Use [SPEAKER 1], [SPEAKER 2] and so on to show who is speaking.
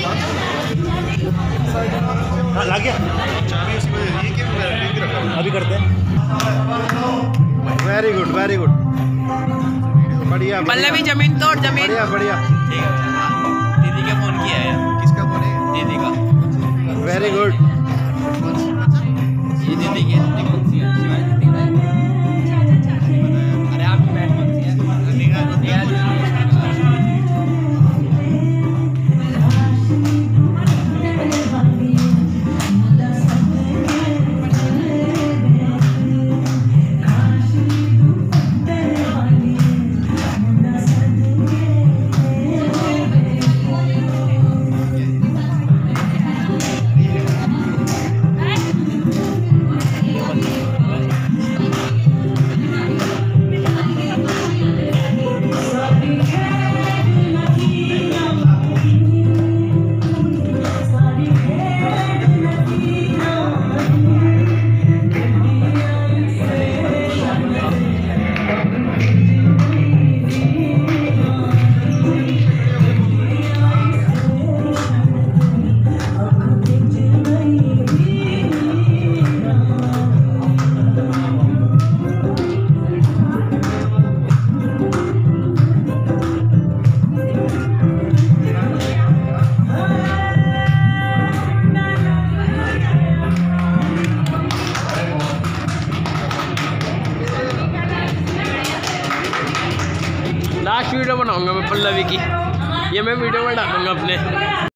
[SPEAKER 1] ला गया अभी करते हैं। वेरी गुड वेरी गुड, बढ़िया
[SPEAKER 2] पल्लवी जमीन तोड़ जमीन।
[SPEAKER 1] बढ़िया बढ़िया,
[SPEAKER 2] ठीक है। दीदी का फोन किया है।
[SPEAKER 1] किसका फोन है?
[SPEAKER 2] दीदी का।
[SPEAKER 1] Very good.
[SPEAKER 2] ये दीदी की कौन सी है? अरे आपकी बैठ कौन सी है? लास्ट वीडियो बनाऊंगा मैं पल्लवी की, ये मैं वीडियो में डालूंगा अपने।